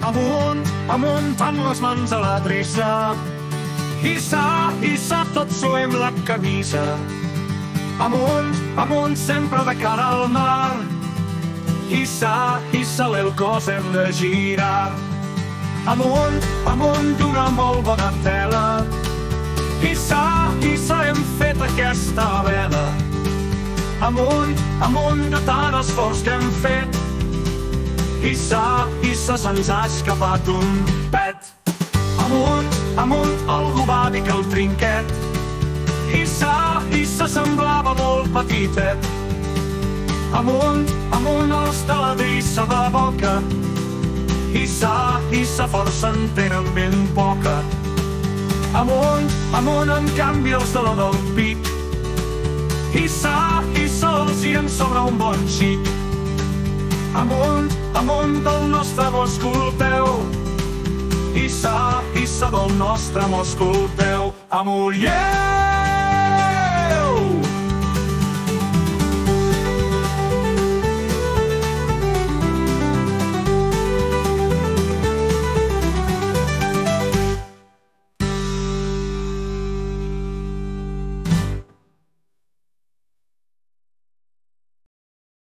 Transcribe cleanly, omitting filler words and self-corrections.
Amunt, amunt amb les mans a la dreça. Hissa, hissa, tot suem la camisa. Amunt, amunt, sempre de cara al mar. Hissa, hissa, el cos hem de girar. Amunt, amunt, d'una molt bona tela. Hissa, hissa, hem fet aquesta vela. Amunt, amunt, de tant esforç que hem fet. Hissa, hissa, se'ns ha escapat un pet. Amunt, amunt, algú va dir que el trinquet. Hissa, hissa, semblava molt petitet. Amunt, amunt, els de la drissa de boca. Hissa, hissa, força en tenen ben poca. Amunt, amunt, en canvi els de la del pic. Hissa, hissa, els hi en sobra un bon xic. Amunt, amunt, del nostre musculteu. Hissa, hissa, del nostre musculteu. Amunt, yeah!